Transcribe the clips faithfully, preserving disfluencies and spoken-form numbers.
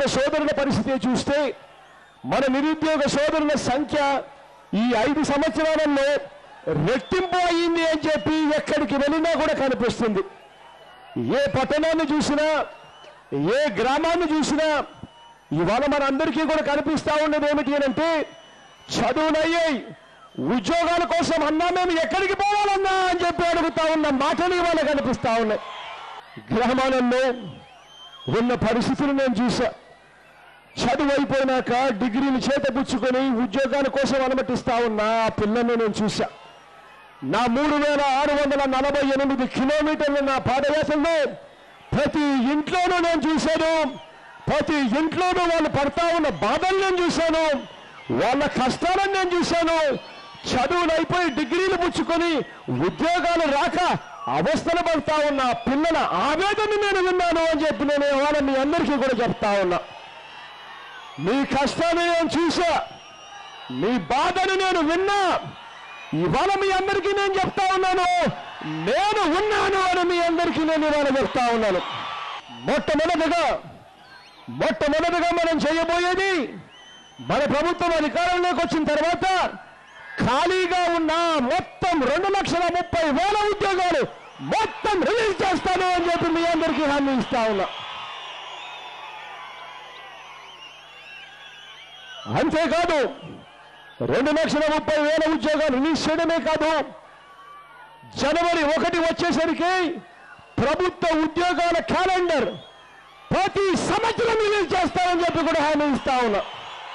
నిరుద్యోగ సోదరుల పరిస్థితి చూస్తే మన నిరుద్యోగ సోదరుల సంఖ్య ఈ ఐదు సంవత్సరాలలో రెట్టింపు అయింది అని చెప్పి ఎక్కడికి వెళ్ళినా కూడా కనిపిస్తుంది. ఏ పట్టణాన్ని చూసినా ఏ గ్రామాన్ని చూసినా ఇవాళ మనందరికీ కూడా కనిపిస్తా ఉన్నది ఏమిటి అంటే చదువులయ్యాయి, ఉద్యోగాల కోసం అన్నా మేము ఎక్కడికి పోవాలన్నా అని చెప్పి అడుగుతా ఉన్న మాటలు ఇవాళ కనిపిస్తా ఉన్నాయి. గ్రామాలలో ఉన్న పరిస్థితులు నేను చూసా. చదువు అయిపోయినాక డిగ్రీలు చేతపుచ్చుకొని ఉద్యోగాల కోసం అనుమతిస్తా ఉన్న ఆ పిల్లల్ని నేను చూసా. నా మూడు వేల ఆరు వందల నలభై ఎనిమిది కిలోమీటర్ల నా పాదయాత్రలో ప్రతి ఇంట్లోనూ నేను చూశాను. ప్రతి ఇంట్లోనూ వాళ్ళు పడతా ఉన్న బాధలు నేను చూశాను, వాళ్ళ కష్టాలను నేను చూశాను. చదువులు అయిపోయి డిగ్రీలు పుచ్చుకొని ఉద్యోగాలు రాక అవస్థలు పడతా ఉన్న పిల్లల ఆవేదన నేను విన్నాను అని చెప్పి నేను ఇవాళ మీ అందరికీ కూడా చెప్తా ఉన్నా. మీ కష్టాన్ని నేను చూసా, మీ బాధను నేను విన్నా. ఇవాళ మీ అందరికీ నేను చెప్తా ఉన్నాను, నేను ఉన్నాను అని మీ అందరికీ నేను ఇవాళ చెప్తా ఉన్నాను. మొట్టమొదటిగా మొట్టమొదటిగా మనం చేయబోయేది మన ప్రభుత్వం అధికారంలోకి వచ్చిన తర్వాత ఖాళీగా ఉన్న మొత్తం రెండు లక్షల ముప్పై వేల ఉద్యోగాలు మొత్తం రిలీజ్ చేస్తాను అని చెప్పి మీ అందరికీ హామీ ఇస్తా ఉన్నా. అంతేకాదు రెండు లక్షల ముప్పై వేల ఉద్యోగాలు రిలీజ్ చేయడమే కాదు, జనవరి ఒకటి వచ్చేసరికి ప్రభుత్వ ఉద్యోగాల క్యాలెండర్ ప్రతి సంవత్సరం రిలీజ్ చేస్తామని చెప్పి కూడా హామీ ఇస్తా ఉన్నా.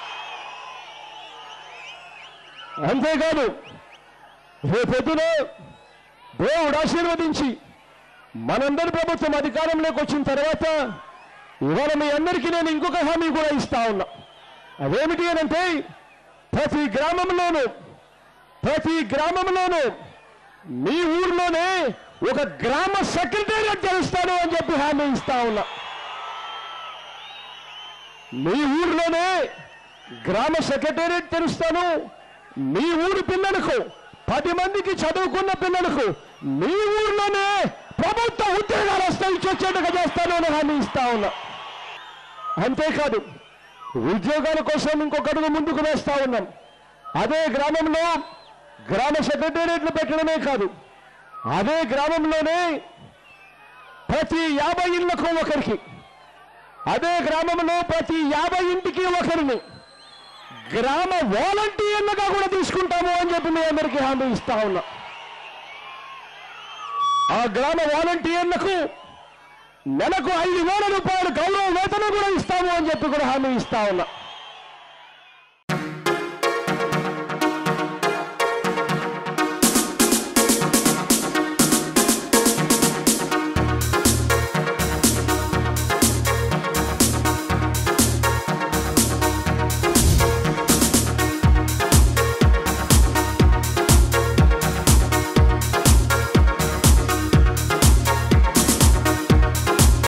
అంతేకాదు రేపొద్దున దేవుడు ఆశీర్వదించి మనందరి ప్రభుత్వం అధికారంలోకి వచ్చిన తర్వాత ఇవాళ మీ అందరికీ నేను ఇంకొక హామీ కూడా ఇస్తా ఉన్నా. అదేమిటి అనంటే ప్రతి గ్రామంలోనూ ప్రతి గ్రామంలోనూ మీ ఊర్లోనే ఒక గ్రామ సెక్రటేరియట్ తెలుస్తాను అని చెప్పి హామీ ఇస్తా ఉన్నా. మీ ఊర్లోనే గ్రామ సెక్రటేరియట్ తెలుస్తాను. మీ ఊరు పిల్లలకు పది మందికి చదువుకున్న పిల్లలకు మీ ఊర్లోనే ప్రభుత్వ ఉద్యోగాలు వస్తాయి ఇచ్చొచ్చేట్టుగా చేస్తాను అని హామీ ఇస్తా ఉన్నా. అంతేకాదు ఉద్యోగాల కోసం ఇంకొక అడుగు ముందుకు వేస్తా ఉన్నాం. అదే గ్రామంలో గ్రామ సెక్రటేరియట్లు పెట్టడమే కాదు, అదే గ్రామంలోనే ప్రతి యాభై ఇళ్లకు ఒకరికి, అదే గ్రామంలో ప్రతి యాభై ఇంటికి ఒకరిని గ్రామ వాలంటీర్లుగా కూడా తీసుకుంటాము అని చెప్పి మీ అందరికీ హామీ ఇస్తా ఉన్నా. ఆ గ్రామ వాలంటీర్లకు నెలకు ఐదు వేల రూపాయలు గౌరవ వేతనం కూడా ఇస్తాము అని చెప్పి కూడా హామీ ఇస్తా ఉన్నా.